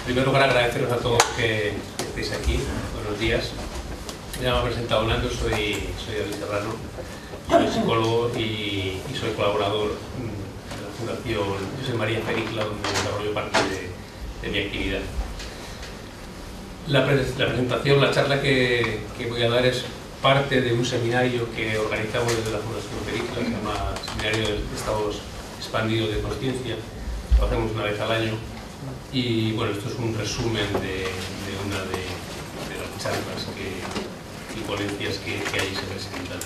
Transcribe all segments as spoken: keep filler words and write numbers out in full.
En primer lugar, agradeceros a todos que estéis aquí. Buenos días. Ya me he presentado Nando, soy, soy David Serrano, soy psicólogo y, y soy colaborador de la Fundación José María Fericla, donde desarrollo parte de, de mi actividad. La, pre la presentación, la charla que, que voy a dar es parte de un seminario que organizamos desde la Fundación Fericla, que se llama Seminario de Estados Expandidos de Consciencia. Lo hacemos una vez al año. Y bueno, esto es un resumen de, de una de, de las charlas que, y ponencias que, que ahí se presentan.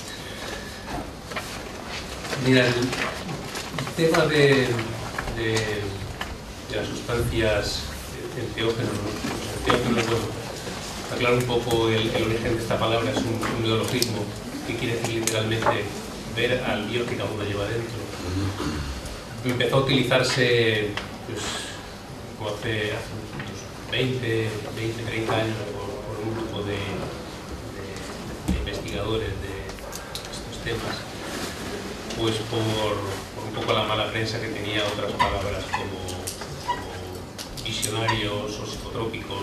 Mira, el, el tema de, de, de las sustancias enteógenas, los enteógenos, bueno, aclaro un poco el, el origen de esta palabra, es un, un neologismo que quiere decir literalmente ver al Dios que cada uno lleva dentro. Empezó a utilizarse pues, como hace, hace unos veinte, treinta años por, por un grupo de, de, de investigadores de estos temas, pues por, por un poco la mala prensa que tenía otras palabras como, como visionarios o psicotrópicos,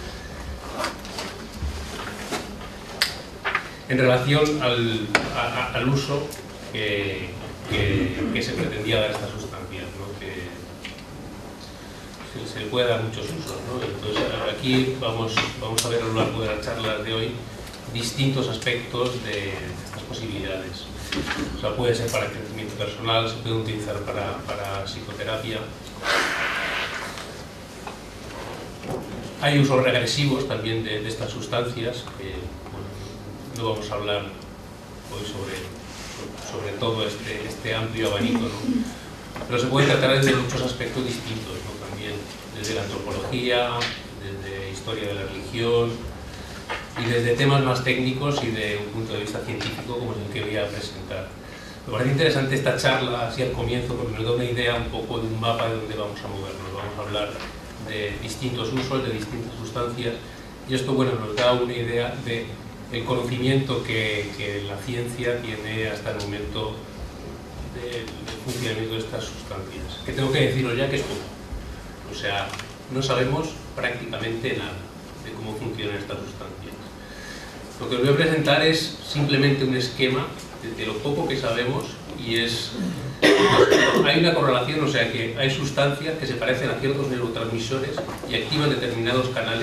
en relación al, a, al uso que, que, que se pretendía dar a estas sustancias, ¿no? Que se, se le puede dar muchos usos, ¿no? Entonces aquí vamos, vamos a ver a lo largo de las charlas de hoy distintos aspectos de, de estas posibilidades. O sea, puede ser para el crecimiento personal, se puede utilizar para, para psicoterapia. Hay usos regresivos también de, de estas sustancias, que bueno, no vamos a hablar hoy sobre, sobre todo este, este amplio abanico, ¿no? Pero se puede tratar desde muchos aspectos distintos, ¿no? También desde la antropología, desde historia de la religión y desde temas más técnicos y de un punto de vista científico como es el que voy a presentar. Me parece interesante esta charla así al comienzo porque nos da una idea un poco de un mapa de dónde vamos a movernos. Vamos a hablar de distintos usos, de distintas sustancias, y esto bueno, nos da una idea de el conocimiento que, que la ciencia tiene hasta el momento del de funcionamiento de estas sustancias. Que tengo que deciros ya que es poco. O sea, no sabemos prácticamente nada de cómo funcionan estas sustancias. Lo que os voy a presentar es simplemente un esquema de, de lo poco que sabemos, y es... hay una correlación, o sea que hay sustancias que se parecen a ciertos neurotransmisores y activan determinados canales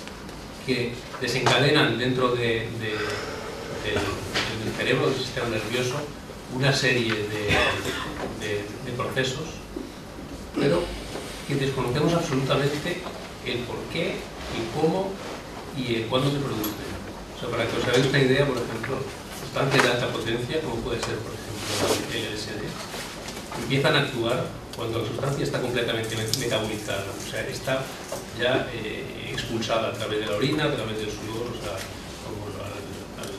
que desencadenan dentro de, de, de, del cerebro, del sistema nervioso, una serie de, de, de procesos, pero que desconocemos absolutamente el por qué, el cómo y el cuándo se producen. O sea, para que os hagáis una idea, por ejemplo, sustancias de alta potencia, como puede ser, por ejemplo, el L S D, empiezan a actuar cuando la sustancia está completamente metabolizada, o sea, está ya eh, expulsada a través de la orina, a través del sudor, o sea, como al, al,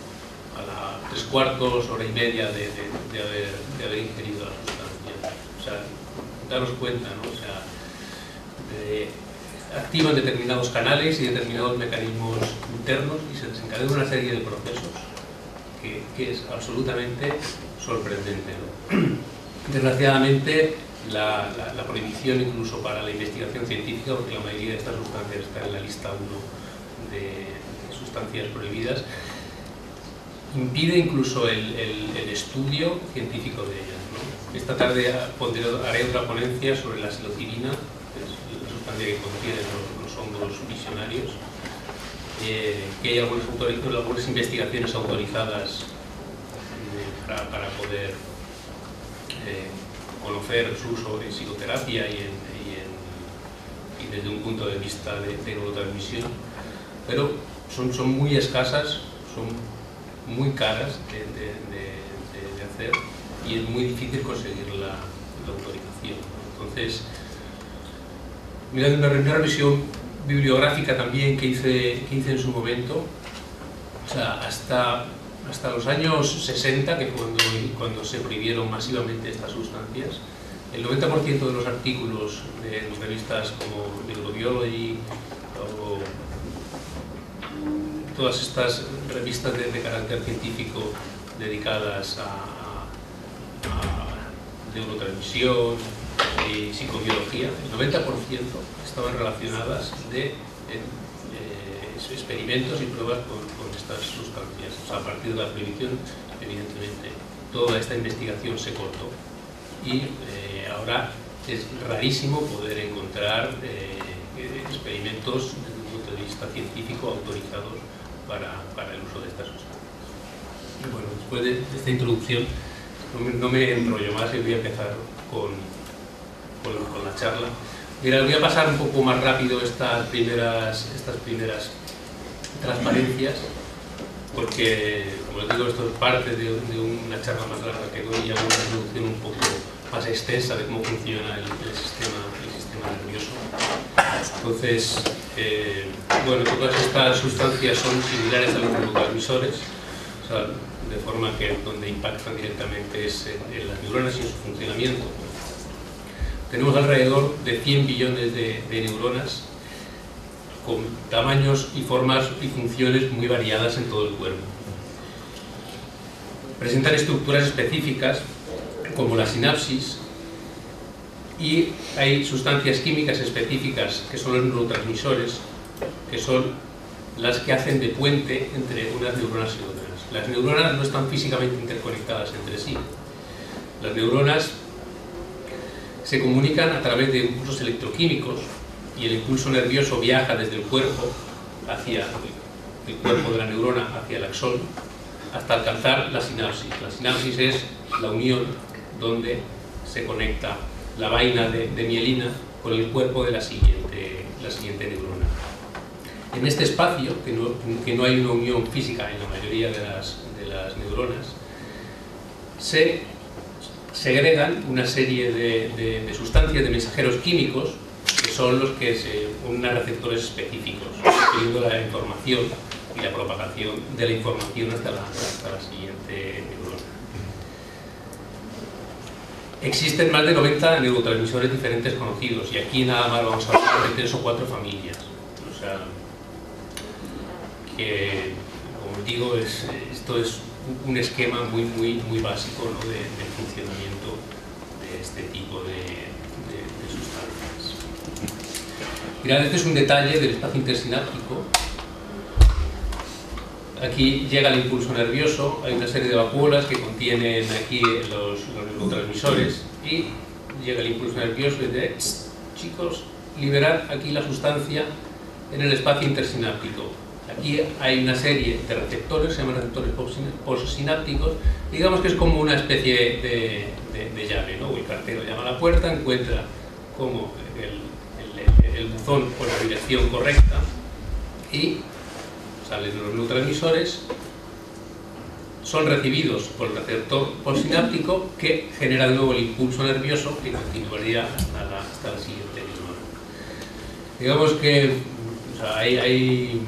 a la tres cuartos, hora y media de, de, de, haber, de haber ingerido la sustancia. O sea, daros cuenta, ¿no? O sea, de, activan determinados canales y determinados mecanismos internos y se desencadena una serie de procesos que, que es absolutamente sorprendente, ¿no? Desgraciadamente, la, la, la prohibición incluso para la investigación científica, porque la mayoría de estas sustancias están en la lista uno de, de sustancias prohibidas, impide incluso el, el, el estudio científico de ellas, ¿no? Esta tarde pondré, haré otra ponencia sobre la psilocibina, que es la sustancia que contiene los, los hongos visionarios, eh, que hay algunas, algunas investigaciones autorizadas eh, para, para poder Eh, conocer su uso en psicoterapia y, en, y, en, y desde un punto de vista de, de neurotransmisión, pero son, son muy escasas, son muy caras de, de, de, de, de hacer y es muy difícil conseguir la, la autorización. Entonces, mirando una, una revisión bibliográfica también que hice, que hice en su momento, o sea, hasta hasta los años sesenta, que fue cuando, cuando se prohibieron masivamente estas sustancias, el noventa por ciento de los artículos de revistas como Neurobiology o todas estas revistas de, de carácter científico dedicadas a, a, a neurotransmisión, y psicobiología, el noventa por ciento estaban relacionadas de eh, eh, experimentos y pruebas con, con estas sustancias. O sea, a partir de la prohibición, evidentemente, toda esta investigación se cortó y eh, ahora es rarísimo poder encontrar eh, experimentos desde un punto de vista científico autorizados para, para el uso de estas sustancias. Y bueno, después de esta introducción no me, no me enrollo más y voy a empezar con, con, con la charla. Mira, voy a pasar un poco más rápido estas primeras, estas primeras transparencias, porque, como les digo, esto es parte de, de una charla más larga que doy y hago una introducción un poco más extensa de cómo funciona el, el, sistema, el sistema nervioso. Entonces, eh, bueno, todas estas sustancias son similares a los neurotransmisores, o sea, de forma que donde impactan directamente es en, en las neuronas y en su funcionamiento. Tenemos alrededor de cien billones de, de neuronas con tamaños y formas y funciones muy variadas en todo el cuerpo. Presentan estructuras específicas como la sinapsis, y hay sustancias químicas específicas que son los neurotransmisores, que son las que hacen de puente entre unas neuronas y otras. Las neuronas no están físicamente interconectadas entre sí. Las neuronas se comunican a través de impulsos electroquímicos y el impulso nervioso viaja desde el cuerpo hacia el cuerpo de la neurona hacia el axón hasta alcanzar la sinapsis. La sinapsis es la unión donde se conecta la vaina de, de mielina con el cuerpo de la siguiente, la siguiente neurona. En este espacio, que no, que no hay una unión física en la mayoría de las, de las neuronas, se segregan una serie de, de, de sustancias, de mensajeros químicos, que son los que se unen a receptores específicos, pidiendo la información y la propagación de la información hasta la, hasta la siguiente neurona. Existen más de noventa neurotransmisores diferentes conocidos, y aquí nada más vamos a hablar de tres o cuatro familias. O sea, que, como digo, es, esto es un esquema muy, muy, muy básico, ¿no?, de, del funcionamiento de este tipo de, de, de sustancias. Mirad, este es un detalle del espacio intersináptico. Aquí llega el impulso nervioso, hay una serie de vacuolas que contienen aquí los, los neurotransmisores, y llega el impulso nervioso y dice: chicos, liberad aquí la sustancia en el espacio intersináptico. Aquí hay una serie de receptores, se llaman receptores postsinápticos, digamos que es como una especie de, de, de llave, ¿no? El cartero llama a la puerta, encuentra como el, el, el buzón con la dirección correcta y salen los neurotransmisores, son recibidos por el receptor postsináptico, que genera de nuevo el impulso nervioso que continuaría hasta la, hasta la siguiente neurona. Digamos que, o sea, hay, hay,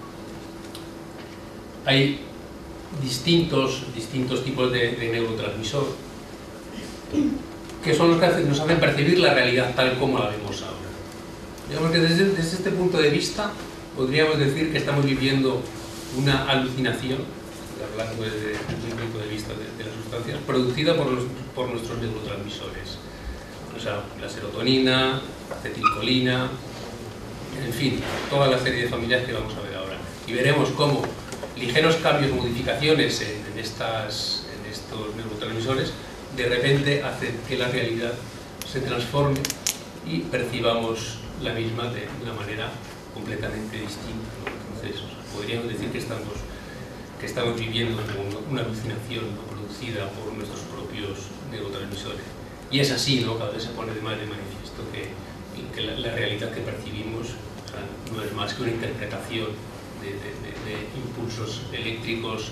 hay distintos, distintos tipos de, de neurotransmisor que son los que hacen, nos hacen percibir la realidad tal como la vemos ahora. Digamos que desde, desde este punto de vista podríamos decir que estamos viviendo una alucinación, hablando desde, desde un punto de vista de, de las sustancias, producida por, los, por nuestros neurotransmisores. O sea, la serotonina, la acetilcolina, en fin, toda la serie de familias que vamos a ver ahora. Y veremos cómo ligeros cambios, modificaciones en, en, estas, en estos neurotransmisores de repente hacen que la realidad se transforme y percibamos la misma de una manera completamente distinta, ¿no? Entonces, podríamos decir que estamos, que estamos viviendo una alucinación, ¿no?, producida por nuestros propios neurotransmisores. Y es así, ¿no? Cada vez se pone de más de manifiesto que, que la, la realidad que percibimos, o sea, no es más que una interpretación de, de, de, de impulsos eléctricos,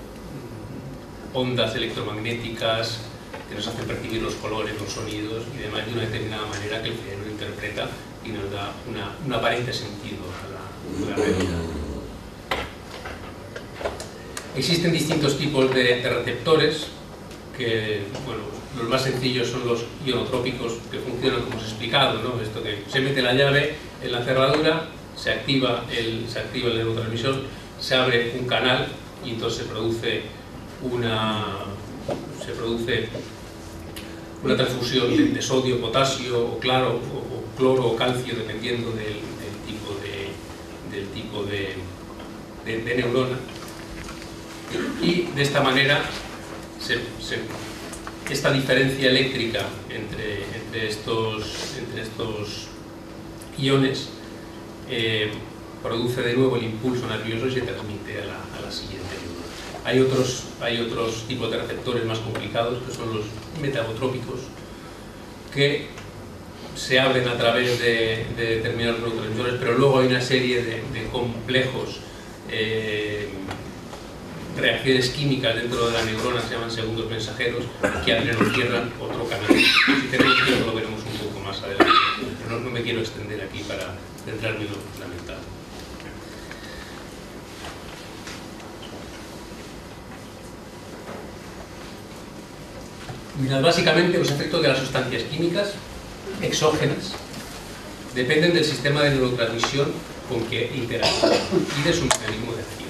ondas electromagnéticas que nos hacen percibir los colores, los sonidos y demás de una determinada manera que el cerebro interpreta y nos da una, un aparente sentido a la, a la realidad. Existen distintos tipos de, de receptores que, bueno, los más sencillos son los ionotrópicos, que funcionan como os he explicado, ¿no? Esto que se mete la llave en la cerradura, se activa el, se activa el neurotransmisor, se abre un canal y entonces se produce una, se produce una transfusión de, de sodio, potasio, o claro, o, o cloro o calcio, dependiendo del, del tipo de, del tipo de, de, de neurona. Y de esta manera, se, se, esta diferencia eléctrica entre, entre, estos, entre estos iones eh, produce de nuevo el impulso nervioso y se transmite a la, a la siguiente neurona. Hay otros, hay otros tipos de receptores más complicados, que son los metabotrópicos, que se abren a través de, de determinados neurotransmisores, pero luego hay una serie de, de complejos eh, reacciones químicas dentro de la neurona, se llaman segundos mensajeros, que abren o cierran otro canal. Si tenemos tiempo lo veremos un poco más adelante, pero no, no me quiero extender aquí para centrarme en lo fundamental. Mirad, básicamente los efectos de las sustancias químicas exógenas dependen del sistema de neurotransmisión con que interactúan y de su mecanismo de acción.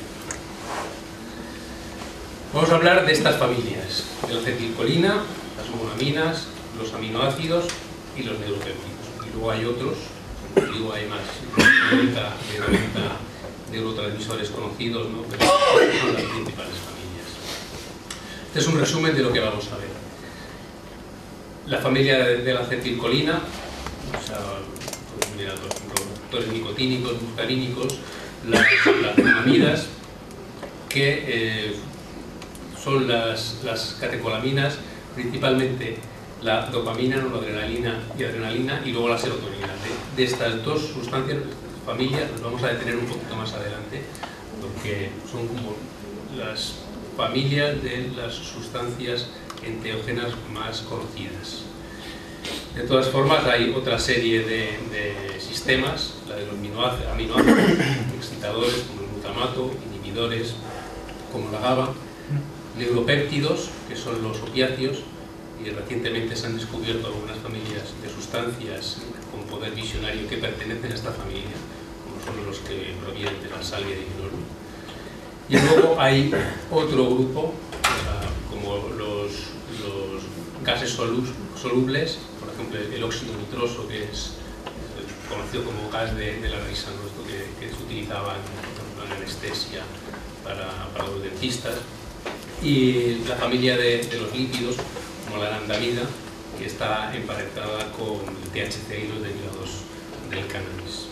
Vamos a hablar de estas familias, de la acetilcolina, las monoaminas, los aminoácidos y los neuropéptidos. Y luego hay otros, como digo, hay más de noventa neurotransmisores conocidos, ¿no? Pero son las principales familias. Este es un resumen de lo que vamos a ver. La familia de, de la acetilcolina, o sea, pues mira, por ejemplo, receptores nicotínicos, muscarínicos, las, las monoamidas, que eh, son las, las catecolaminas, principalmente la dopamina, noradrenalina y adrenalina, y luego la serotonina. De, de estas dos sustancias, familias, nos vamos a detener un poquito más adelante, porque son como las familias de las sustancias enteógenas más conocidas. De todas formas, hay otra serie de, de sistemas, la de los aminoácidos, excitadores como el glutamato, inhibidores como la GABA, neuropéptidos, que son los opiáceos, y recientemente se han descubierto algunas familias de sustancias con poder visionario que pertenecen a esta familia, como son los que provienen de la salvia de hidrol. Y luego hay otro grupo, o sea, como los, los gases solubles, por ejemplo el óxido nitroso, que es conocido como gas de, de la risa, ¿no? Esto que, que se utilizaba en, por ejemplo, en anestesia para, para los dentistas. Y la familia de, de los lípidos, como la anandamida, que está emparentada con el T H C y los derivados del cannabis.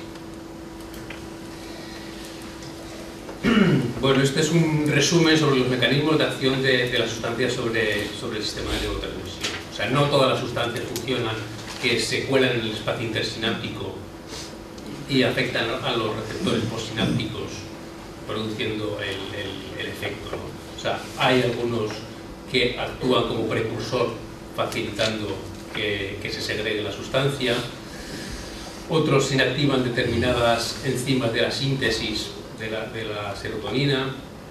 Bueno, este es un resumen sobre los mecanismos de acción de, de las sustancias sobre, sobre el sistema de neurotransmisión. O sea, no todas las sustancias funcionan, que se cuelan en el espacio intersináptico y afectan a los receptores postsinápticos, produciendo el, el, el efecto, ¿no? O sea, hay algunos que actúan como precursor, facilitando que, que se segregue la sustancia. Otros inactivan determinadas enzimas de la síntesis de la, de la serotonina.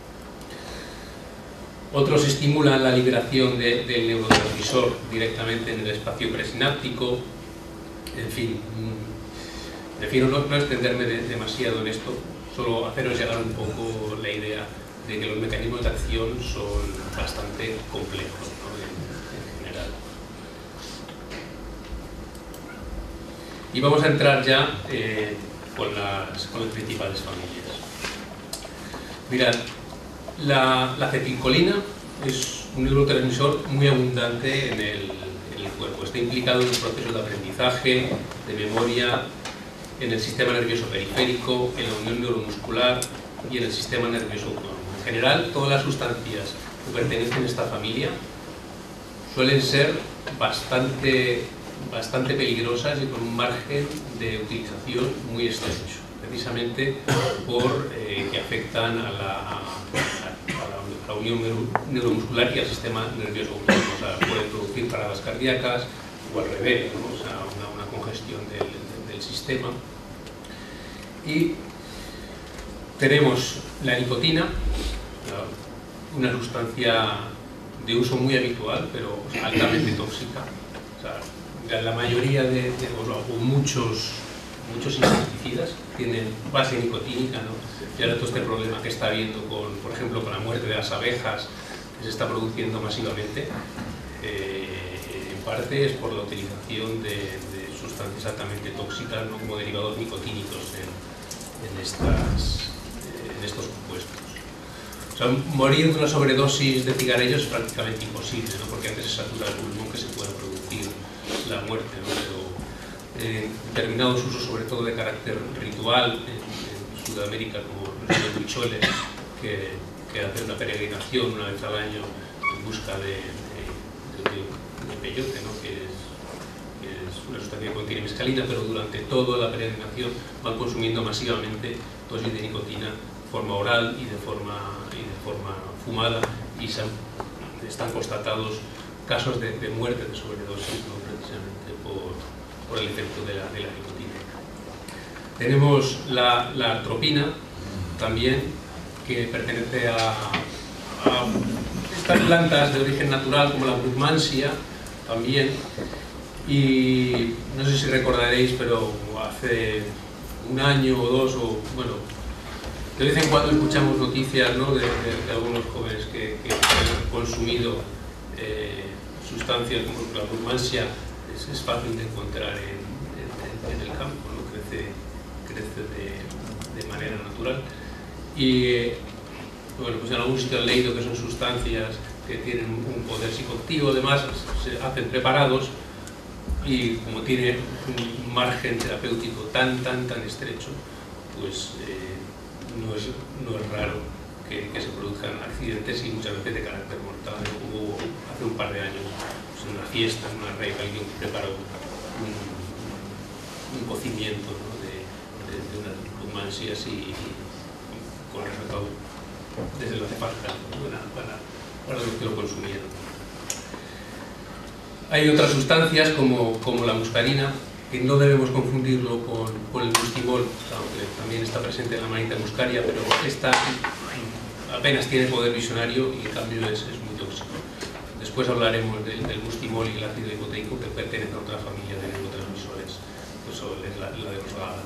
Otros estimulan la liberación de, del neurotransmisor directamente en el espacio presináptico. En fin, prefiero no, no extenderme de, demasiado en esto, solo haceros llegar un poco la idea de que los mecanismos de acción son bastante complejos, ¿no? en, en general. Y vamos a entrar ya eh, con, las, con las principales familias. Mirad, la, la acetilcolina es un neurotransmisor muy abundante en el, en el cuerpo. Está implicado en los procesos de aprendizaje, de memoria, en el sistema nervioso periférico, en la unión neuromuscular y en el sistema nervioso autónomo. En general, todas las sustancias que pertenecen a esta familia suelen ser bastante, bastante peligrosas y con un margen de utilización muy estrecho, precisamente por eh, que afectan a la, a, a la unión neuromuscular y al sistema nervioso autónomo. O sea, pueden producir paradas cardíacas o al revés, ¿no? O sea, una, una congestión del, del, del sistema. Y tenemos la nicotina, una sustancia de uso muy habitual, pero altamente tóxica. O sea, la mayoría de, de o, o muchos, muchos insecticidas tienen base nicotínica, ¿no? Y ahora todo este problema que está habiendo, con, por ejemplo, con la muerte de las abejas, que se está produciendo masivamente, eh, en parte es por la utilización de, de sustancias altamente tóxicas, ¿no?, como derivados nicotínicos en, en, estas, en estos compuestos. O sea, morir de una sobredosis de cigarrillos es prácticamente imposible, ¿no?, porque antes se satura el pulmón que se pueda producir la muerte, ¿no? Pero eh, determinados usos, sobre todo de carácter ritual, en, en Sudamérica, como los de Huicholes, que, que hacen una peregrinación una vez al año en busca de, de, de, de peyote, ¿no?, que es, que es una sustancia que contiene mescalina, pero durante toda la peregrinación van consumiendo masivamente dosis de nicotina de forma oral y de forma, y de forma fumada, y se han, están constatados casos de, de muerte de sobredosis, ¿no?, precisamente por, por el efecto de la, de la nicotina. Tenemos la, la atropina también, que pertenece a, a estas plantas de origen natural como la Brugmansia también, y no sé si recordaréis, pero hace un año o dos, o bueno, de vez en cuando escuchamos noticias, ¿no?, de, de, de algunos jóvenes que, que han consumido eh, sustancias como la Brugmansia. Es, es fácil de encontrar en, en, en el campo, ¿no?, crece, crece de, de manera natural. Y bueno, pues en algún sitio han leído que son sustancias que tienen un poder psicoactivo, además se hacen preparados, y como tiene un margen terapéutico tan, tan, tan estrecho, pues eh, no, es, no es raro que, que se produzcan accidentes, y muchas veces de carácter mortal. Hubo hace un par de años, pues en una fiesta, en una rave, alguien preparó un, un cocimiento, ¿no?, de, de, de unas Brugmansias, y, y con resultado desde lo nefasta para, para, para los que lo consumieron. Hay otras sustancias como, como la muscarina, que no debemos confundirlo con, con el mustimol, aunque también está presente en la manita muscaria, pero esta apenas tiene poder visionario y en cambio es, es muy tóxico. Después hablaremos del, del mustimol y el ácido hipoteico, que pertenece a otra familia de neurotransmisores, pues es la, la de los GABA.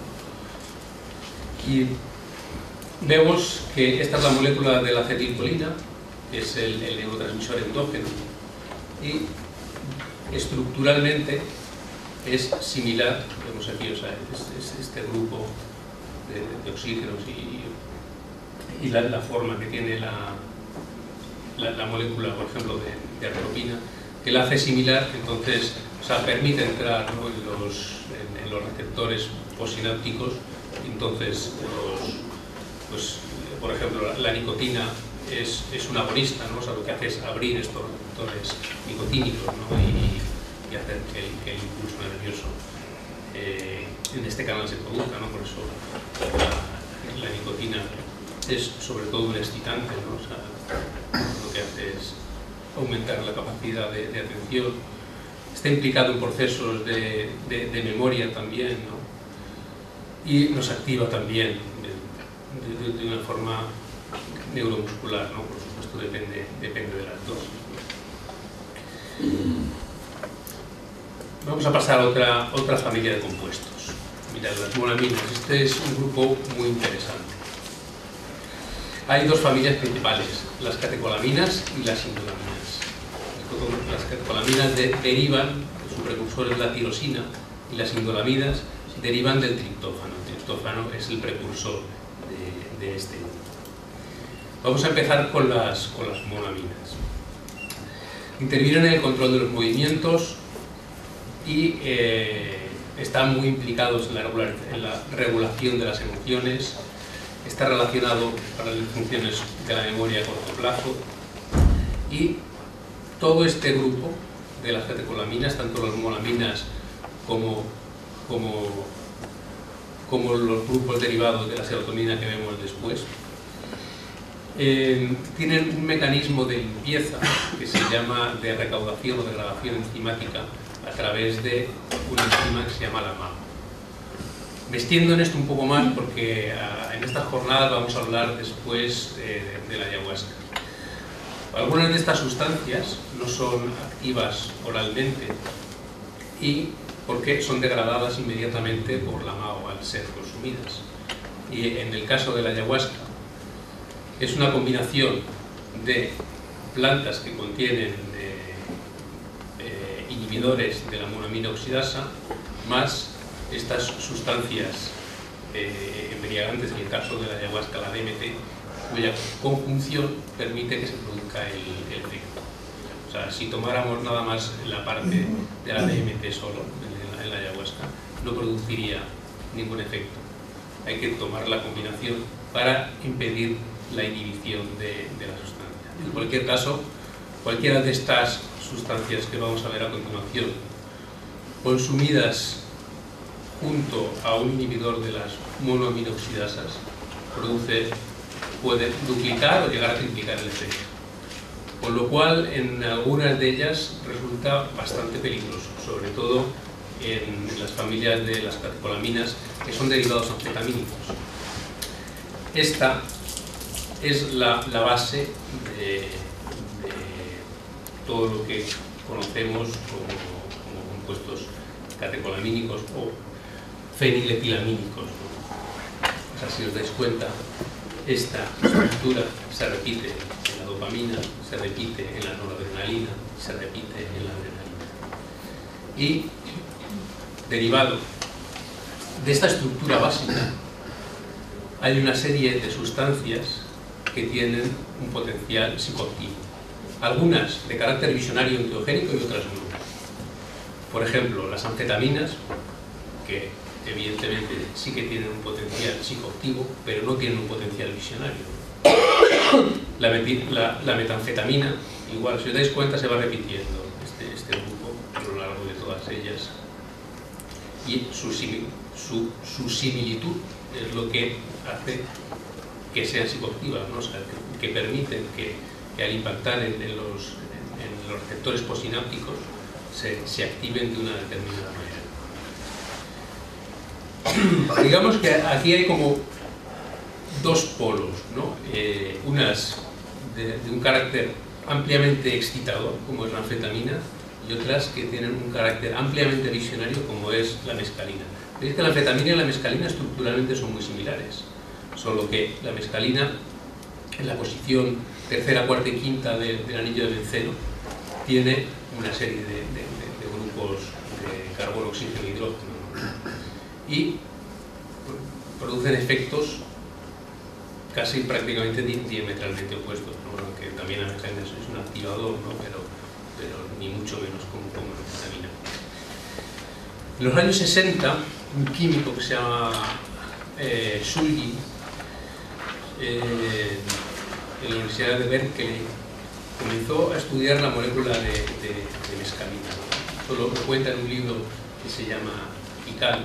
Y vemos que esta es la molécula de la acetilcolina, que es el, el neurotransmisor endógeno, y estructuralmente es similar, vemos aquí, o sea, es, es este grupo de, de oxígenos y, y la, la forma que tiene la, la, la molécula, por ejemplo, de, de atropina, que la hace similar. Entonces, o sea, permite entrar, ¿no?, en, los, en, en los receptores postsinápticos. Entonces, los, pues, por ejemplo, la, la nicotina es, es un agonista, ¿no? O sea, lo que hace es abrir estos receptores nicotínicos, ¿no?, y, y hacer que el, que el impulso nervioso eh, en este canal se produzca, ¿no? Por eso la, la nicotina es sobre todo un excitante, ¿no? O sea, lo que hace es aumentar la capacidad de, de atención. Está implicado en procesos de, de, de memoria también, ¿no? Y nos activa también de, de, de una forma neuromuscular, ¿no? Por supuesto, depende, depende de las dosis. Vamos a pasar a otra, otra familia de compuestos. Mirad, las monaminas. Este es un grupo muy interesante. Hay dos familias principales, las catecolaminas y las indolaminas. Las catecolaminas de, derivan, su precursor es la tirosina, y las indolaminas derivan del triptófano. El triptófano es el precursor de, de este grupo. Vamos a empezar con las, con las monaminas. Intervienen en el control de los movimientos y eh, están muy implicados en la, regular, en la regulación de las emociones. Está relacionado para las funciones de la memoria a corto plazo, y todo este grupo de las catecolaminas, tanto las monaminas como, como, como los grupos derivados de la serotonina que vemos después, eh, tienen un mecanismo de limpieza que se llama de recaudación o degradación enzimática a través de una enzima que se llama la M A M. Me extiendo en esto un poco más porque uh, en estas jornadas vamos a hablar después eh, de, de la ayahuasca. Algunas de estas sustancias no son activas oralmente y porque son degradadas inmediatamente por la M A O al ser consumidas. Y en el caso de la ayahuasca es una combinación de plantas que contienen eh, eh, inhibidores de la monoamina oxidasa, más estas sustancias eh, embriagantes, en el caso de la ayahuasca, la D M T, cuya conjunción permite que se produzca el, el efecto. O sea, si tomáramos nada más la parte de la D M T solo en la, en la ayahuasca, no produciría ningún efecto. Hay que tomar la combinación para impedir la inhibición de, de la sustancia. En cualquier caso, cualquiera de estas sustancias que vamos a ver a continuación, consumidas junto a un inhibidor de las monoaminoxidasas, produce, puede duplicar o llegar a triplicar el efecto. Con lo cual, en algunas de ellas resulta bastante peligroso, sobre todo en las familias de las catecolaminas, que son derivados anfetamínicos. Esta es la, la base de, de todo lo que conocemos como, como compuestos catecolamínicos o feniletilamínicos, ¿no? O sea, si os dais cuenta, esta estructura se repite en la dopamina, se repite en la noradrenalina, se repite en la adrenalina. Y derivado de esta estructura básica, hay una serie de sustancias que tienen un potencial psicoactivo. Algunas de carácter visionario enteogénico y otras no. Por ejemplo, las anfetaminas, que evidentemente sí que tienen un potencial psicoactivo, pero no tienen un potencial visionario. La, la, la metanfetamina, igual, si os dais cuenta, se va repitiendo este, este grupo a lo largo de todas ellas. Y su, su, su similitud es lo que hace que sean psicoactivas, ¿no? O sea, que, que permiten que, que al impactar en, en, los, en, en los receptores posinápticos se, se activen de una determinada manera. Digamos que aquí hay como dos polos, ¿no? Eh, unas de, de un carácter ampliamente excitador, como es la anfetamina, y otras que tienen un carácter ampliamente visionario, como es la mescalina. Veis que la anfetamina y la mescalina estructuralmente son muy similares, solo que la mescalina, en la posición tercera, cuarta y quinta de, del anillo de benceno, tiene una serie de, de, de, de grupos de carbono, oxígeno e hidrógeno, y producen efectos casi prácticamente diametralmente opuestos, ¿no? Aunque también la mescalina es un activador, ¿no? pero, pero ni mucho menos como, como la anfetamina. En los años sesenta, un químico que se llama eh, Shulgin, eh, en la Universidad de Berkeley, comenzó a estudiar la molécula de, de, de mescalina. Esto lo cuenta en un libro que se llama ICAL.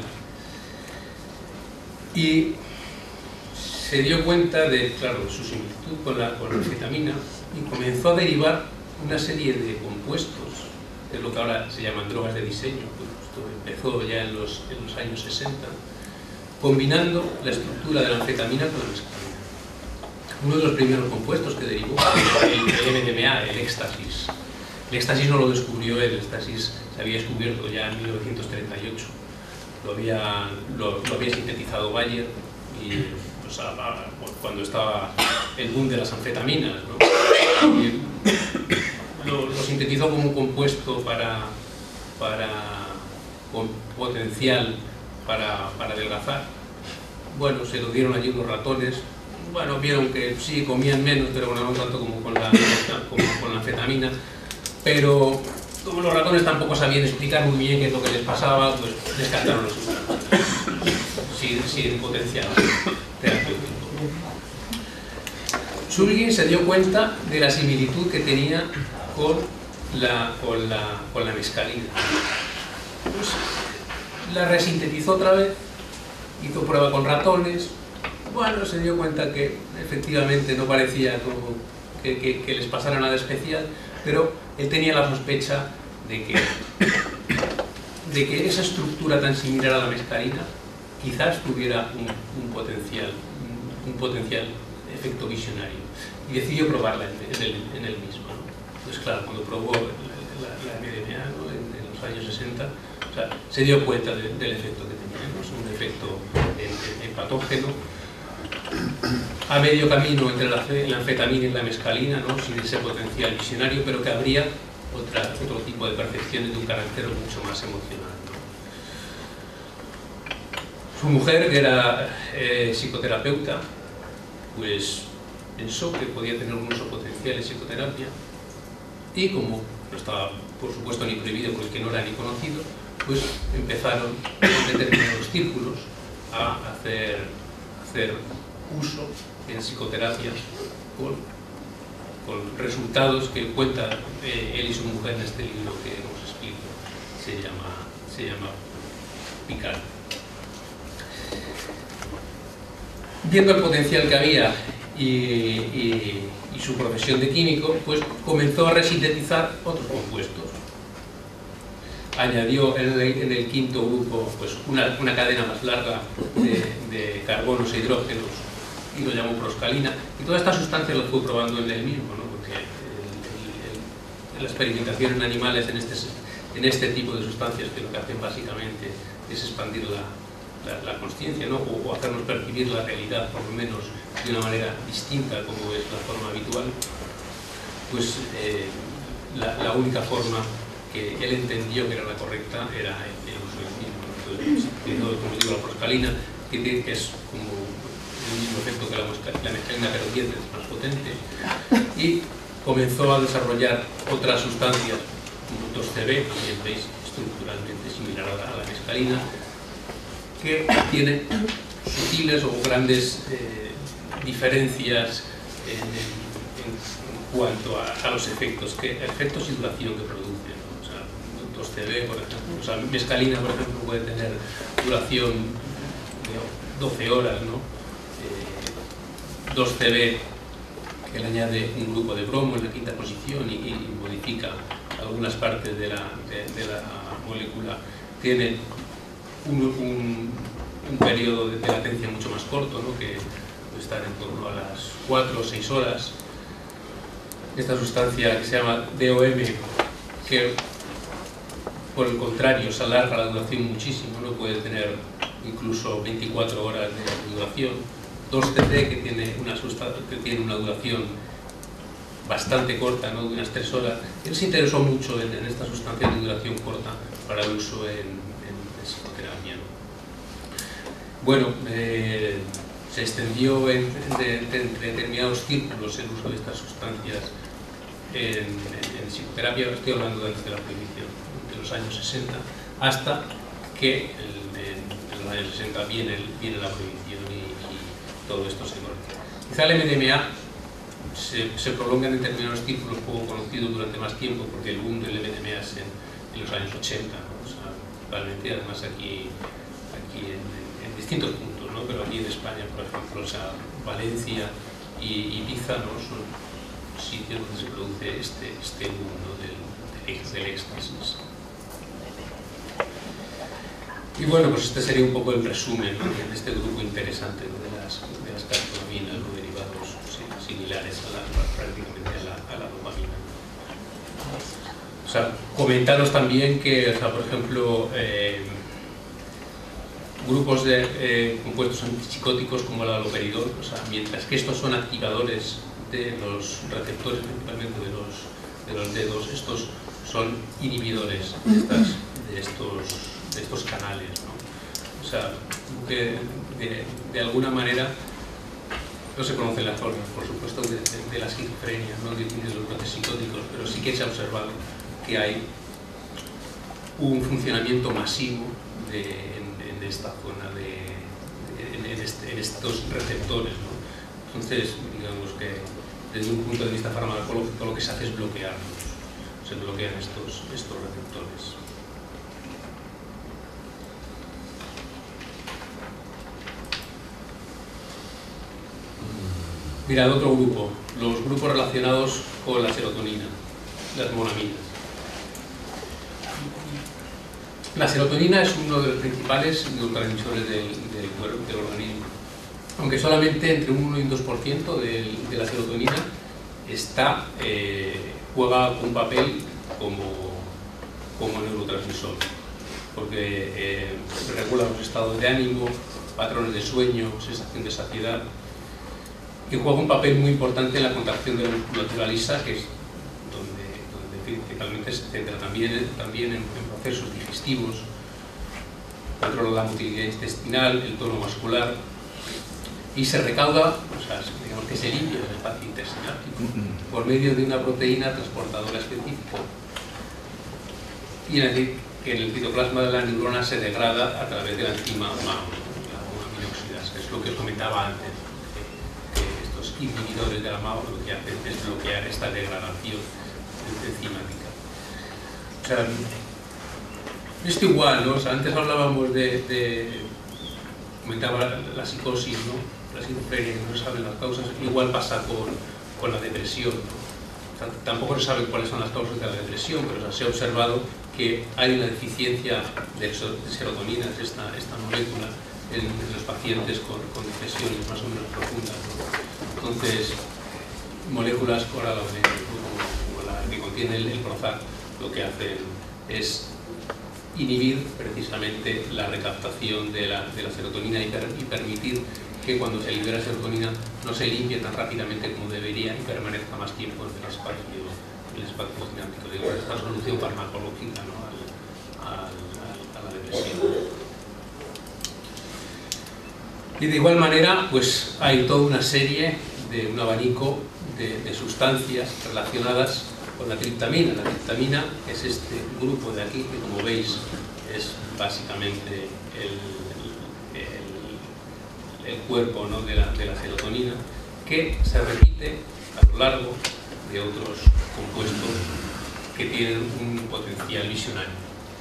Y se dio cuenta de, claro, su similitud con la, con la anfetamina, y comenzó a derivar una serie de compuestos, que es lo que ahora se llaman drogas de diseño. Esto empezó ya en los, en los años sesenta, combinando la estructura de la anfetamina con la mescalina. Uno de los primeros compuestos que derivó fue el, el M D M A, el éxtasis. El éxtasis no lo descubrió él, el éxtasis se había descubierto ya en mil novecientos treinta y ocho. Lo había, lo, lo había sintetizado Bayer, y pues, a, a, cuando estaba el boom de las anfetaminas, ¿no? Y lo, lo sintetizó como un compuesto para, para, con potencial para, para adelgazar. Bueno, se lo dieron allí unos ratones. Bueno, vieron que sí, comían menos, pero bueno, no tanto como con la, como con la anfetamina. Pero como los ratones tampoco sabían explicar muy bien qué es lo que les pasaba, pues descartaron los sustancias sin, sin potencial terapéutico. Shulgin se dio cuenta de la similitud que tenía con la, con la, con la mescalina. Pues, la resintetizó otra vez, hizo prueba con ratones. Bueno, se dio cuenta que efectivamente no parecía como que, que, que les pasara nada especial, pero él tenía la sospecha de que, de que esa estructura tan similar a la mescalina quizás tuviera un, un, potencial, un, un potencial efecto visionario, y decidió probarla en, en, el, en el mismo, ¿no? Pues claro, cuando probó la, la, la M D M A, ¿no? en, en los años sesenta, o sea, se dio cuenta de, del efecto que tenía, ¿no? Es un efecto hepatógeno, a medio camino entre la, la anfetamina y la mescalina, ¿no? Sin ese potencial visionario, pero que habría otra, otro tipo de percepciones de un carácter mucho más emocional, ¿no? Su mujer, que era eh, psicoterapeuta, pues pensó que podía tener un uso potencial en psicoterapia, y como no estaba, por supuesto, ni prohibido por el que no era ni conocido, pues empezaron en determinados círculos a hacer, hacer uso en psicoterapia con, con resultados que cuenta eh, él y su mujer en este libro que os explico. Se llama, se llama Picar. Viendo el potencial que había y, y, y su profesión de químico, pues comenzó a resintetizar otros compuestos. Añadió en el, en el quinto grupo pues una, una cadena más larga de, de carbonos e hidrógenos y lo llamó proscalina, y todas estas sustancias las fue probando en él mismo, ¿no? Porque el, el, la experimentación en animales en este, en este tipo de sustancias, que lo que hacen básicamente es expandir la la, la consciencia, ¿no? o, o hacernos percibir la realidad, por lo menos de una manera distinta como es la forma habitual, pues eh, la, la única forma que él entendió que era la correcta era el, el uso del mismo. Entonces, como digo, la proscalina, que, que es como el mismo efecto que la, la mescalina, pero diez veces más potente, y comenzó a desarrollar otras sustancias, como dos C B, también veis estructuralmente similar a la, a la mescalina, que tienen sutiles o grandes eh, diferencias en, en, en cuanto a, a los efectos, que, efectos y duración que producen, ¿no? O sea, dos C B, por ejemplo, o sea, mescalina, por ejemplo, puede tener duración de doce horas, ¿no? Eh, dos C B, que le añade un grupo de bromo en la quinta posición y, y modifica algunas partes de la, de, de la molécula, tiene Un, un, un periodo de latencia mucho más corto, ¿no? Que puede estar en torno a las cuatro o seis horas. Esta sustancia que se llama D O M, que por el contrario se alarga la duración muchísimo, ¿no? Puede tener incluso veinticuatro horas de duración. dos T C, que tiene una, que tiene una duración bastante corta, ¿no? De unas tres horas. Él se interesó mucho en, en esta sustancia de duración corta para el uso en psicoterapia, ¿no? Bueno, eh, se extendió en, en, en, en determinados círculos el uso de estas sustancias en, en, en psicoterapia. Estoy hablando desde la prohibición, de los años sesenta, hasta que el, en, en los años sesenta viene, el, viene la prohibición y, y todo esto se corta. Quizá el M D M A se, se prolonga en determinados círculos poco conocidos durante más tiempo, porque el boom del M D M A es en, en los años ochenta, ¿no? O sea, realmente, además aquí, aquí en, en distintos puntos, ¿no? Pero aquí en España, por ejemplo, o sea, Valencia y Ibiza, ¿no? Son sitios donde se produce este, este boom, ¿no? del, del, del éxtasis. Y bueno, pues este sería un poco el resumen, ¿no? De este grupo interesante, ¿no? de las, de las catecolaminas, o derivados sí, similares a la, prácticamente a la, a la dopamina. O sea, comentaros también que, o sea, por ejemplo, eh, grupos de eh, compuestos antipsicóticos como el haloperidol, o sea, mientras que estos son activadores de los receptores, principalmente de los, de los dedos, estos son inhibidores de, estas, de, estos, de estos canales, ¿no? O sea, que de, de alguna manera no se conocen las formas, por supuesto, de, de, de la esquizofrenia, ¿no? de, de los brotes psicóticos, pero sí que se ha observado que hay un funcionamiento masivo de, en, en esta zona, de, en, en, este, en estos receptores, ¿no? Entonces, digamos que desde un punto de vista farmacológico lo que se hace es bloquearlos, se bloquean estos, estos receptores. Mirad, otro grupo, los grupos relacionados con la serotonina, las monaminas. La serotonina es uno de los principales neurotransmisores del, del cuerpo, del organismo. Aunque solamente entre un uno y un dos por ciento de, de la serotonina está, eh, juega un papel como, como neurotransmisor, porque eh, regula los estados de ánimo, patrones de sueño, sensación de saciedad, y juega un papel muy importante en la contracción de la musculatura lisa, que es donde, donde principalmente se centra también, también en, en procesos digestivos, controla la motilidad intestinal, el tono muscular, y se recauda, o sea, digamos que se limpia el espacio intersináptico por medio de una proteína transportadora específica. Y es decir, que en el citoplasma de la neurona se degrada a través de la enzima MAO, la aminoxidasa, que es lo que os comentaba antes, que, que estos inhibidores de la MAO lo que hacen es bloquear esta degradación enzimática. O sea, esto igual, ¿no? O sea, antes hablábamos de, de comentaba la, la psicosis, ¿no? La esquizofrenia, que no se saben las causas, igual pasa con, con la depresión, ¿no? O sea, tampoco se sabe cuáles son las causas de la depresión, pero o sea, se ha observado que hay una deficiencia de serotonina, esta, esta molécula, en, en los pacientes con, con depresiones más o menos profundas, ¿no? Entonces, moléculas coralogénicas, como, como la que contiene el, el Prozac, lo que hacen es inhibir precisamente la recaptación de la, de la serotonina y, per, y permitir que cuando se libera serotonina no se limpie tan rápidamente como debería y permanezca más tiempo en el espacio, en el espacio sináptico. Digo, esta solución farmacológica, ¿no? al, al, a la depresión. Y de igual manera, pues hay toda una serie de un abanico de, de sustancias relacionadas con la triptamina. La triptamina es este grupo de aquí, que como veis es básicamente el, el, el cuerpo, ¿no? de, la, de la serotonina, que se repite a lo largo de otros compuestos que tienen un potencial visionario.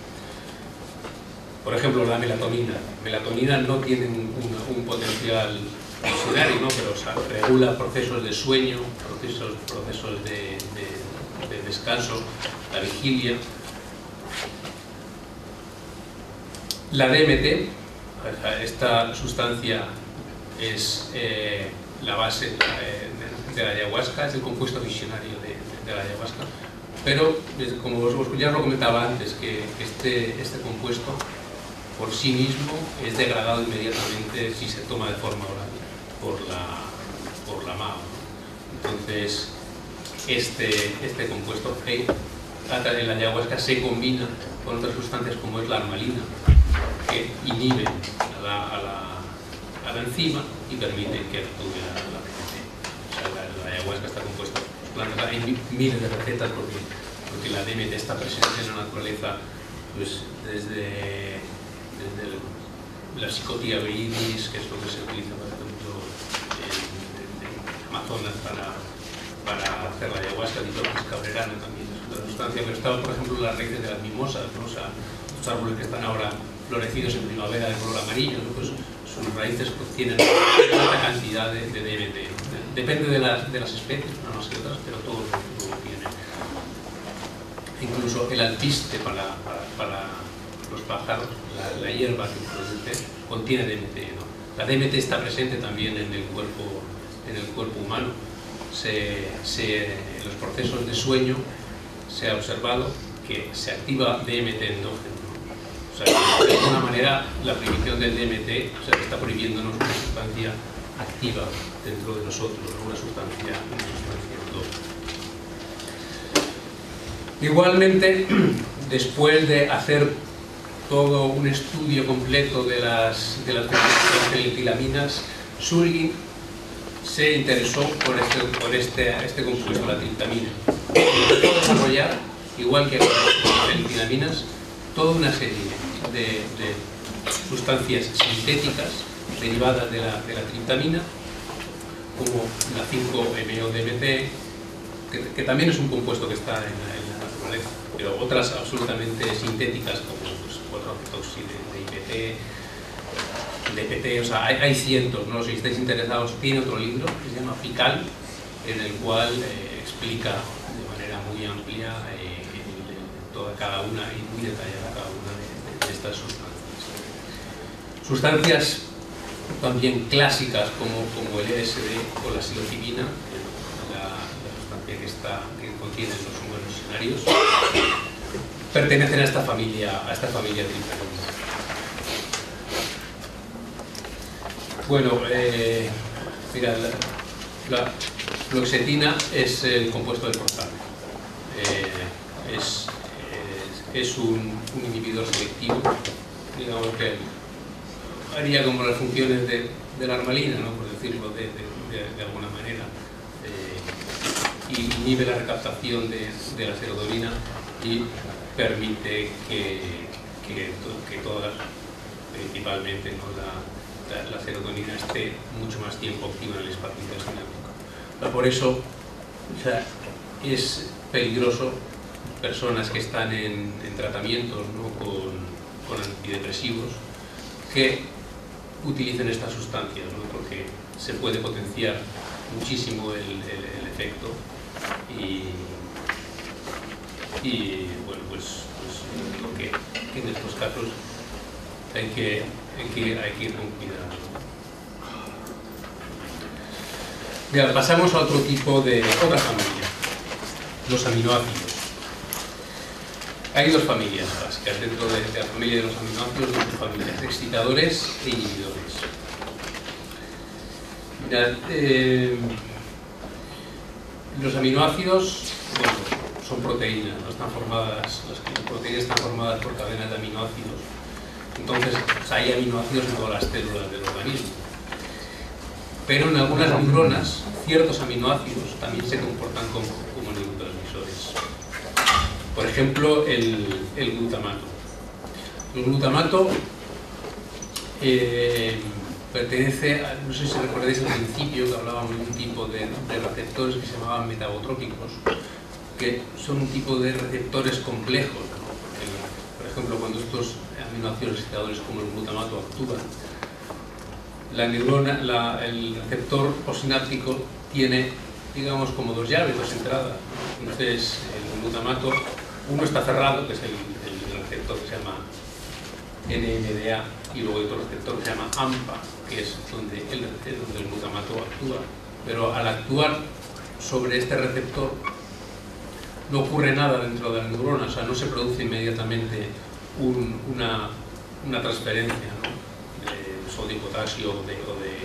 Por ejemplo, la melatonina. La melatonina no tiene un, un, un potencial visionario, ¿no? Pero o sea, regula procesos de sueño, procesos, procesos de, de, de descanso, la vigilia. La D M T, esta sustancia es eh, la base eh, de, de la ayahuasca, es el compuesto visionario de, de, de la ayahuasca, pero como os, ya os lo comentaba antes, que este, este compuesto por sí mismo es degradado inmediatamente si se toma de forma oral por la, por la MAO. Entonces, este, este compuesto G en la ayahuasca se combina con otras sustancias como es la armalina, que inhiben a la, a la, a la enzima y permiten que actúe la, la D M T. O sea, la, la ayahuasca está compuesta por plantas, hay miles de recetas porque, porque la D M T está presente en la naturaleza pues, desde, desde el, la Psychotria viridis, que es lo que se utiliza, por ejemplo, en, en, en Amazonas para, para hacer la ayahuasca, Diplomas cabrerana también es otra sustancia, pero estaba, por ejemplo, las raíces de las mimosas, ¿no? O sea, los árboles que están ahora florecidos en primavera de color amarillo, ¿no? Pues sus raíces contienen una alta cantidad de, de D M T. Depende de las, de las especies, no más que otras, pero todo lo tiene. Incluso el alpiste para, para, para los pájaros, la, la hierba que produce, contiene D M T, ¿no? La D M T está presente también en el cuerpo, en el cuerpo humano. Se, se, en los procesos de sueño se ha observado que se activa D M T endógeno. O sea, de alguna manera la prohibición del D M T, o sea, está prohibiéndonos una sustancia activa dentro de nosotros, una sustancia, una sustancia endógena. Igualmente, después de hacer todo un estudio completo de las, de las feniletilaminas, Sulgin se interesó por este, por este, este compuesto, la triptamina. Empezó a desarrollar, igual que las feniletilaminas, toda una serie de, de sustancias sintéticas derivadas de la, de la triptamina, como la cinco M O D M T, que, que también es un compuesto que está en la, en la naturaleza, pero otras absolutamente sintéticas, como pues, cuatro acetoxi de I P T, D P T, o sea, hay, hay cientos, ¿no? Si estáis interesados, tiene otro libro que se llama Fical, en el cual eh, explica de manera muy amplia eh, toda cada una y muy detallada cada una de, de estas sustancias. Sustancias también clásicas como, como el L S D o la psilocibina, la, la sustancia que, está, que contiene los hongos visionarios, pertenecen a esta familia, a esta familia triptamina. Bueno, eh, mira, la, la fluoxetina es el compuesto del Prozac. Eh, es, es, es un, un inhibidor selectivo, digamos que haría como las funciones de, de la armalina, ¿no? Por decirlo de, de, de, de alguna manera, eh, y inhibe la recaptación de, de la serotonina y permite que, que, que todas, principalmente, ¿no? la, la, la serotonina esté mucho más tiempo activa en el espacio intersináptico. Por eso, o sea, es peligroso personas que están en, en tratamientos, ¿no? con, con antidepresivos que utilicen estas sustancias, ¿no? Porque se puede potenciar muchísimo el, el, el efecto y, y bueno, pues, pues lo que, que en estos casos hay que, hay que, hay que ir con cuidado. Bien, pasamos a otro tipo de otra familia, los aminoácidos. Hay dos familias básicas dentro de, de la familia de los aminoácidos, dos familias, excitadores e inhibidores. Mirad, eh, los aminoácidos, bueno, son proteínas, no están formadas, las proteínas están formadas por cadenas de aminoácidos. Entonces, pues, hay aminoácidos en todas las células del organismo. Pero en algunas neuronas, ciertos aminoácidos también se comportan como, como neurotransmisores. Por ejemplo, el, el glutamato. El glutamato eh, pertenece, a, no sé si recordáis al principio que hablábamos de un tipo de, de receptores que se llamaban metabotrópicos, que son un tipo de receptores complejos, ¿no? Porque, por ejemplo, cuando estos aminoácidos excitadores como el glutamato actúan, la neurona, la, el receptor postsináptico tiene, digamos, como dos llaves, dos entradas, ¿no? Entonces, el glutamato, uno está cerrado, que es el, el receptor que se llama N M D A, y luego hay otro receptor que se llama AMPA, que es donde el, donde el glutamato actúa. Pero al actuar sobre este receptor, no ocurre nada dentro de la neurona, o sea, no se produce inmediatamente un, una, una transferencia, ¿no? de sodio y potasio o de, o de,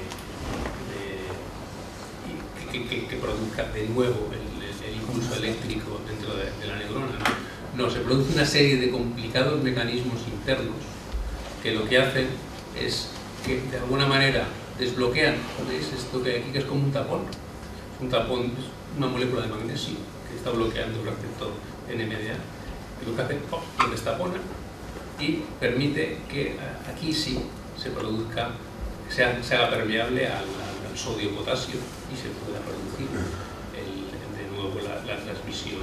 de que, que, que produzca de nuevo el, el, el impulso eléctrico dentro de, de la neurona, ¿no? No, se produce una serie de complicados mecanismos internos que lo que hacen es que de alguna manera desbloquean, ¿veis? Esto que hay aquí que es como un tapón, es un tapón, es una molécula de magnesio que está bloqueando el receptor N M D A, y lo que hace es lo destapona y permite que aquí sí se produzca, se haga, se haga permeable al, al sodio potasio y se pueda producir el, de nuevo la, la transmisión,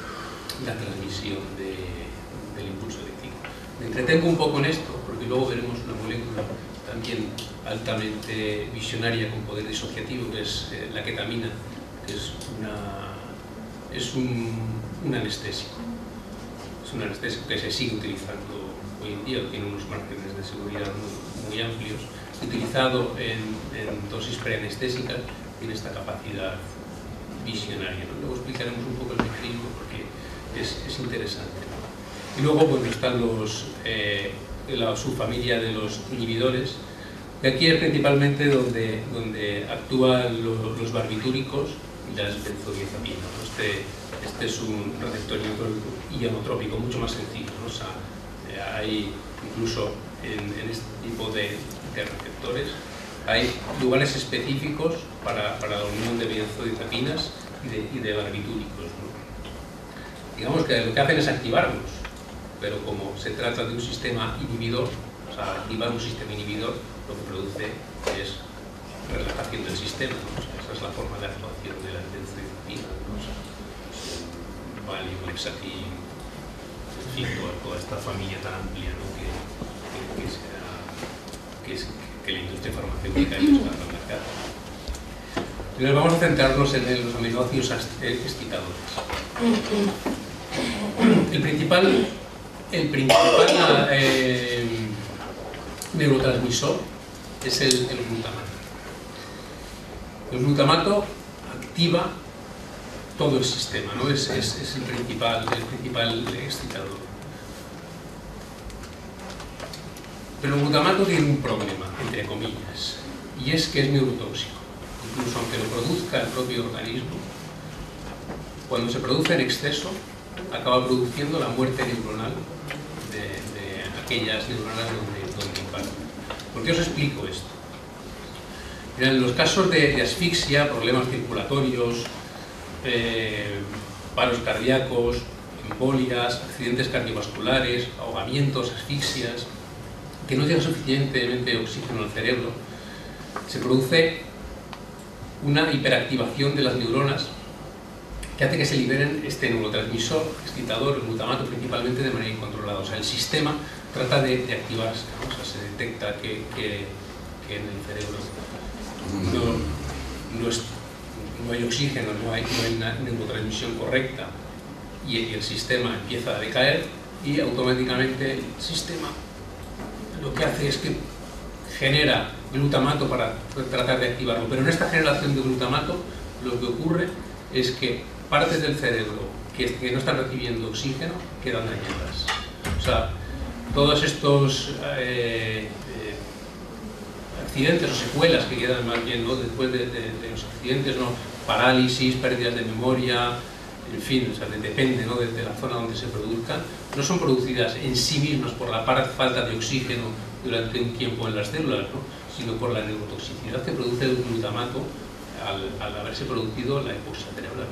la transmisión de, del impulso eléctrico. Me entretengo un poco en esto porque luego veremos una molécula también altamente visionaria con poder disociativo, que es eh, la ketamina, que es, una, es un, un anestésico. Es un anestésico que se sigue utilizando hoy en día, tiene unos márgenes de seguridad muy, muy amplios, utilizado en, en dosis preanestésicas, tiene esta capacidad visionaria, ¿no? Luego explicaremos un poco el mecanismo porque es, es interesante, ¿no? Y luego, bueno, están los, eh, la subfamilia de los inhibidores, que aquí es principalmente donde, donde actúan los, los barbitúricos y las benzodiazepinas, ¿no? Este, este es un receptor ionotrópico mucho más sencillo, ¿no? O sea, hay incluso en, en este tipo de, de receptores hay lugares específicos para, para la unión de benzodiazepinas y de, y de barbitúricos, ¿no? Digamos que lo que hacen es activarlos, pero como se trata de un sistema inhibidor, o sea, activar un sistema inhibidor lo que produce es relajación del sistema, ¿no? O sea, esa es la forma de actuación de las benzodiazepinas, ¿no? O sea, Valium, Lexatin, en fin, toda, toda esta familia tan amplia, ¿no? que, que, que, sea, que, es, que la industria farmacéutica y los mercado. Entonces vamos a centrarnos en los aminoácidos excitadores. El principal, el principal eh, neurotransmisor es el, el glutamato. El glutamato activa todo el sistema, ¿no? Es, es, es el, principal, el principal excitador. Pero el glutamato tiene un problema, entre comillas, y es que es neurotóxico. Incluso aunque lo produzca el propio organismo, cuando se produce en exceso, acaba produciendo la muerte neuronal de, de aquellas neuronas donde, donde impacta. ¿Por qué os explico esto? Mira, en los casos de, de asfixia, problemas circulatorios, eh, paros cardíacos, embolias, accidentes cardiovasculares, ahogamientos, asfixias, que no llega suficientemente oxígeno al cerebro, se produce una hiperactivación de las neuronas que hace que se liberen este neurotransmisor, excitador, el glutamato principalmente, de manera incontrolada. O sea, el sistema trata de, de activarse, ¿no? O sea, se detecta que, que, que en el cerebro no, no, es, no hay oxígeno, no hay, no hay una neurotransmisión correcta y, y el sistema empieza a decaer y automáticamente el sistema lo que hace es que genera glutamato para tratar de activarlo. Pero en esta generación de glutamato lo que ocurre es que partes del cerebro que, que no están recibiendo oxígeno quedan dañadas. O sea, todos estos eh, eh, accidentes o secuelas que quedan más bien, ¿no?, después de, de, de los accidentes, ¿no?, parálisis, pérdidas de memoria, en fin, o sea, de, depende, ¿no?, de, de la zona donde se produzcan, no son producidas en sí mismas por la falta de oxígeno durante un tiempo en las células, ¿no?, sino por la neurotoxicidad que produce el glutamato al, al haberse producido la hipoxia cerebral.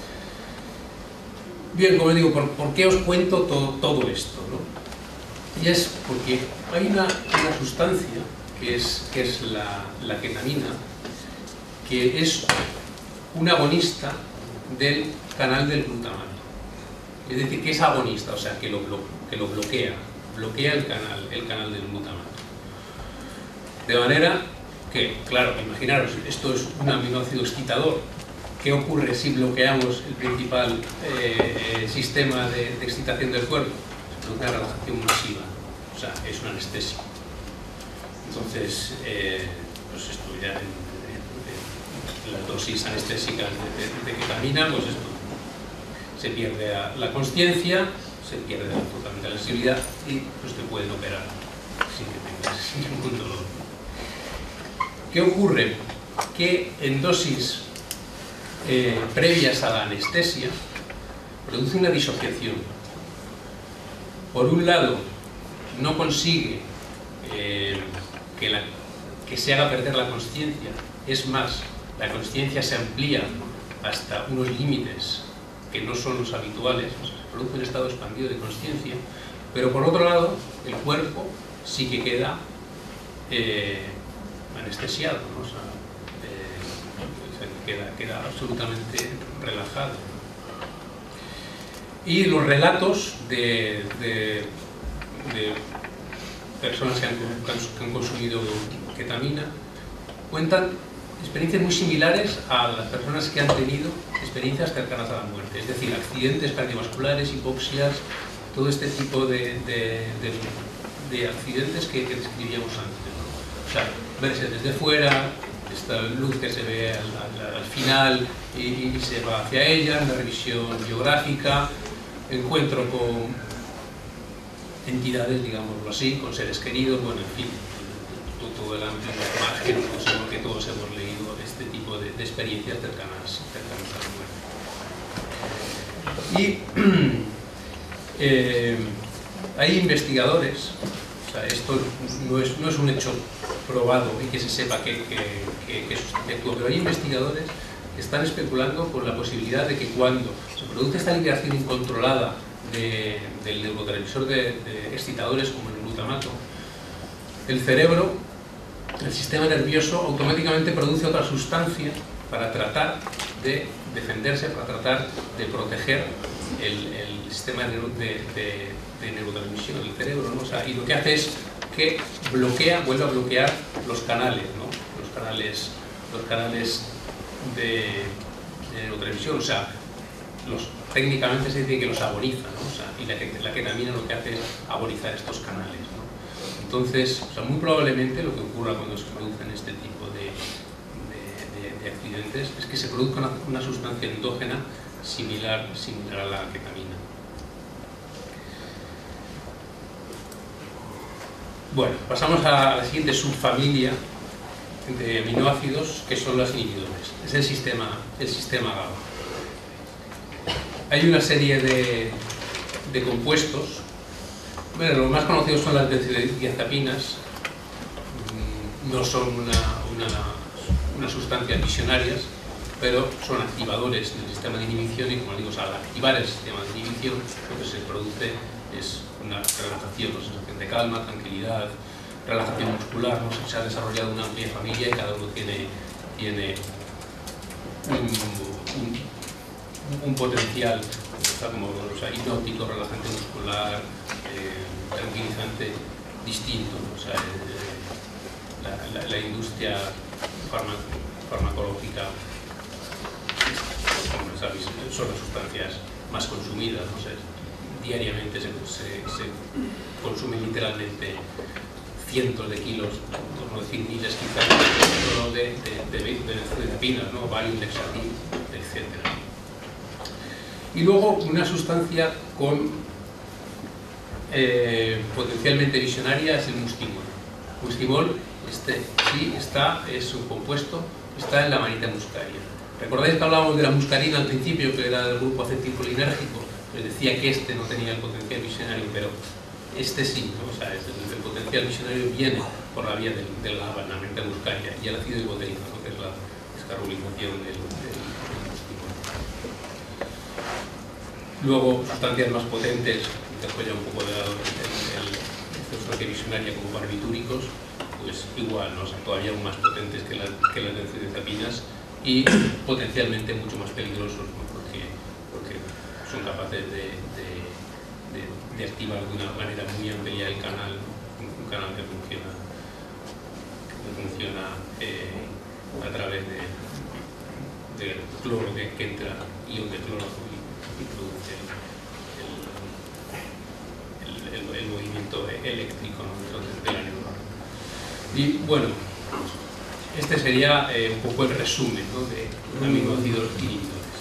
Bien, como digo, ¿por, por qué os cuento to, todo esto, ¿no? Y es porque hay una, una sustancia que es, que es la, la ketamina, que es un agonista del canal del glutamato. Es decir, que es agonista, o sea, que lo, que lo bloquea, bloquea el canal, el canal del glutamato. De manera que, claro, imaginaros, esto es un aminoácido excitador. ¿Qué ocurre si bloqueamos el principal eh, eh, sistema de, de excitación del cuerpo? Se produce una relajación masiva, o sea, es un anestésico. Entonces, eh, pues esto ya en, en, en las dosis anestésicas de, de, de ketamina, pues esto, se pierde la conciencia, se pierde totalmente la sensibilidad y pues te pueden operar sin que tengas ningún dolor. ¿Qué ocurre? Que en dosis eh, previas a la anestesia produce una disociación. Por un lado, no consigue eh, que, la, que se haga perder la conciencia, es más, la conciencia se amplía hasta unos límites que no son los habituales, o sea, se produce un estado expandido de conciencia, pero por otro lado, el cuerpo sí que queda eh, anestesiado, ¿no? O sea, eh, queda, queda absolutamente relajado. Y los relatos de, de, de personas que han, que han consumido ketamina cuentan experiencias muy similares a las personas que han tenido experiencias cercanas a la muerte, es decir, accidentes cardiovasculares, hipoxias, todo este tipo de, de, de, de accidentes que, que describíamos antes, ¿no? O sea, verse desde fuera, esta luz que se ve al, al, al final y, y se va hacia ella, una revisión biográfica, encuentro con entidades, digámoslo así, con seres queridos, bueno, en fin, todo el amplio margen, pues, seguro que todos hemos leído este tipo de, de experiencias cercanas, cercanas a la muerte. Y eh, hay investigadores, o sea, esto no es, no es un hecho probado y que se sepa que, que, que, que sustancia actúa, pero hay investigadores que están especulando con la posibilidad de que cuando se produce esta liberación incontrolada de, del neurotransmisor de, de excitadores como el glutamato, el cerebro, el sistema nervioso automáticamente produce otra sustancia para tratar de defenderse, para tratar de proteger el, el sistema de, de, de, de neurotransmisión del cerebro, ¿no? O sea, y lo que hace es que bloquea, vuelve a bloquear los canales, ¿no? Los canales, los canales de, de neurotransmisión, o sea, los, técnicamente se dice que los agoniza, ¿no? O sea, y la, la ketamina lo que hace es agonizar estos canales, ¿no? Entonces, o sea, muy probablemente lo que ocurra cuando se producen este tipo de, de, de, de accidentes es que se produzca una, una sustancia endógena similar, similar a la ketamina. Bueno, pasamos a la siguiente subfamilia de aminoácidos, que son los inhibidores. Es el sistema, el sistema GABA. Hay una serie de, de compuestos. Bueno, los más conocidos son las benzodiazepinas, no son una, una, unas sustancias visionarias, pero son activadores del sistema de inhibición y, como digo, al activar el sistema de inhibición, lo que se produce es una relajación, una sensación de calma, tranquilidad, relajación muscular, ¿no? Se ha desarrollado una amplia familia y cada uno tiene, tiene un, un, un potencial, o sea, como o sea, hipnótico, relajante muscular, eh, tranquilizante distinto, ¿no? O sea, eh, la, la, la industria farma, farmacológica, como sabéis, son las sustancias más consumidas, ¿no? O sea, diariamente se, se, se consumen literalmente cientos de kilos, por no decir miles quizás, de, de, de, de benzodiazepinas, ¿no? Valium, Lexatin, etcétera. Y luego una sustancia con eh, potencialmente visionaria es el muscimol. Muscimol, este sí está, es un compuesto, está en la manita muscaria. ¿Recordáis que hablábamos de la muscarina al principio, que era del grupo acetilcolinérgico? Les decía que este no tenía el potencial visionario, pero este sí, ¿no? O sea, el, el potencial visionario viene por la vía de, de la manita muscaria y el ácido iboteico, ¿no? Que es la descarbonización del, del, del muscimol. Luego, sustancias más potentes, dejo ya un poco de lado la sustancia visionaria como barbitúricos, pues igual, ¿no? O sea, todavía aún más potentes que, la, que las benzodiazepinas y potencialmente mucho más peligrosos, ¿no? porque, porque son capaces de, de, de, de activar de una manera muy amplia el canal, un canal que funciona, que funciona eh, a través de, de cloro que, que entra, ion de cloro y, y produce el, el, el, el movimiento eléctrico, ¿no? Entonces, de la neurona. Y bueno, este sería eh, un poco el resumen, ¿no? De aminoácidos inhibidores.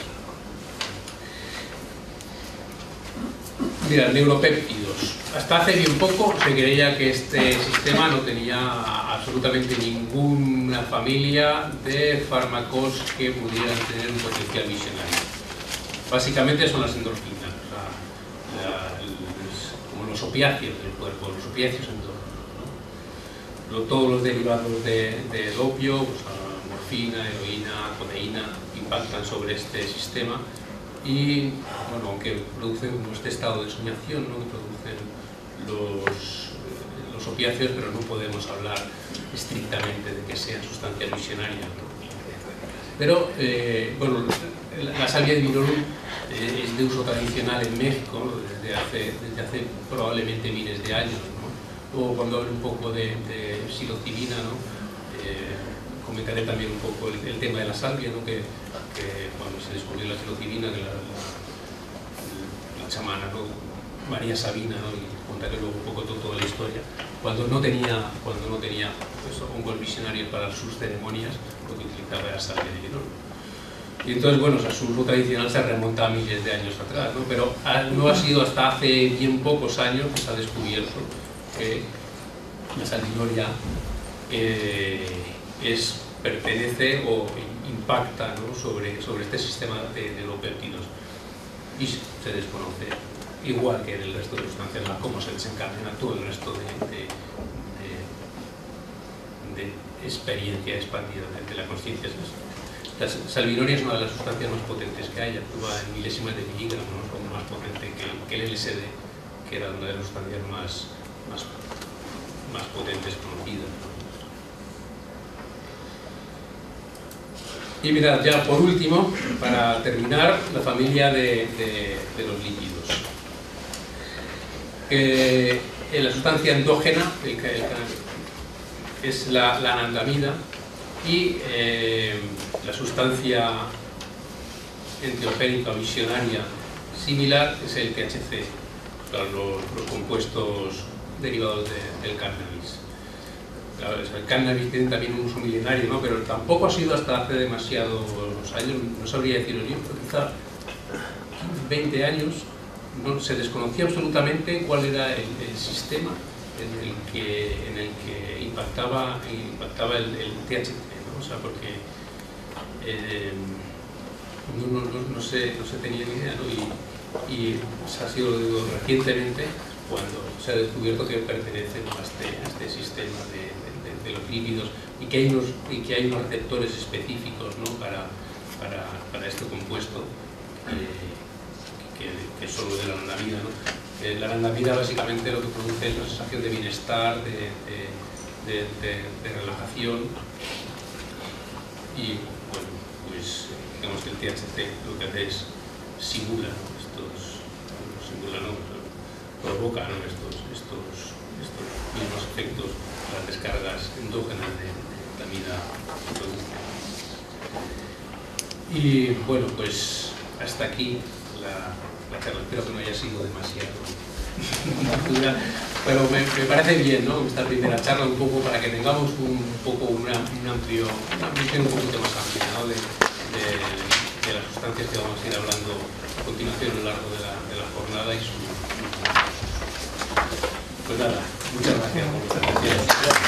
Mira, neuropéptidos. Hasta hace bien poco se creía que este sistema no tenía absolutamente ninguna familia de fármacos que pudieran tener un potencial visionario. Básicamente son las endorfinas, o sea, la, los, como los opiáceos del cuerpo, los opiáceos endógenos. Todos los derivados de, del opio, pues, morfina, heroína, codeína, impactan sobre este sistema y, bueno, aunque producen este estado de soñación, ¿no? Que producen los, los opiáceos, pero no podemos hablar estrictamente de que sean sustancias visionarias, ¿no? Pero, eh, bueno, la salvia-divinorum eh, es de uso tradicional en México, ¿no? desde, hace, desde hace probablemente miles de años, ¿no? Luego, cuando hable un poco de, de psilocibina, ¿no? eh, comentaré también un poco el, el tema de la salvia, ¿no? que, que cuando se descubrió la psilocibina, que la, la, la chamana, ¿no? María Sabina, ¿no? Y contaré luego un poco todo, toda la historia, cuando no tenía, cuando no tenía pues, hongos visionarios para sus ceremonias, lo que utilizaba era salvia de vinol. Y entonces, bueno, o sea, su uso tradicional se remonta a miles de años atrás, ¿no? Pero no ha sido hasta hace bien pocos años que se ha descubierto que la salvinoria eh, es, pertenece o impacta, ¿no? sobre, sobre este sistema de neuropéptidos y se desconoce, igual que en el resto de sustancias, cómo se desencadena todo el resto de, de, de, de experiencia expandida de la conciencia. La salvinoria es una de las sustancias más potentes que hay, actúa en milésimas de miligramos, ¿no? Como más potente que, que el L S D, que era una de las sustancias más Más, más potentes conocidas. Y mirad, ya por último, para terminar, la familia de, de, de los lípidos. Eh, la sustancia endógena el, el, es la, la anandamida y eh, la sustancia enteogénica o visionaria similar es el T H C, claro, los, los compuestos derivados de, del cannabis. Claro, el cannabis tiene también un uso milenario, ¿no? Pero tampoco ha sido hasta hace demasiados años, no sabría deciros yo, quizá veinte años, no se desconocía absolutamente cuál era el, el sistema en el que, en el que impactaba, impactaba el, el T H C, ¿no? O sea, porque eh, no, no, no, no, se, no se tenía ni idea, ¿no? Y, y pues, ha sido digo, recientemente cuando se ha descubierto que pertenecen a este, a este sistema de, de, de los lípidos y que hay unos, y que hay unos receptores específicos, ¿no? para, para, para este compuesto eh, que, que son los de la anandamida, ¿no? Eh, la anandamida básicamente lo que produce es una sensación de bienestar, de, de, de, de, de relajación y bueno, pues digamos que el T H C lo que hace es simula, ¿no? estos, bueno, simula, ¿no? provoca, ¿no? estos, estos, estos mismos efectos, las descargas endógenas de, de la vida que produce. Y bueno, pues hasta aquí la, la charla. Espero que no haya sido demasiado dura, pero me, me parece bien, ¿no? Esta primera charla un poco para que tengamos un poco una, un amplio, una visión un poquito más amplia, ¿no? de, de, de las sustancias que vamos a ir hablando a continuación a lo largo de la, de la jornada y su... Pues nada, muchas gracias por vuestra atención.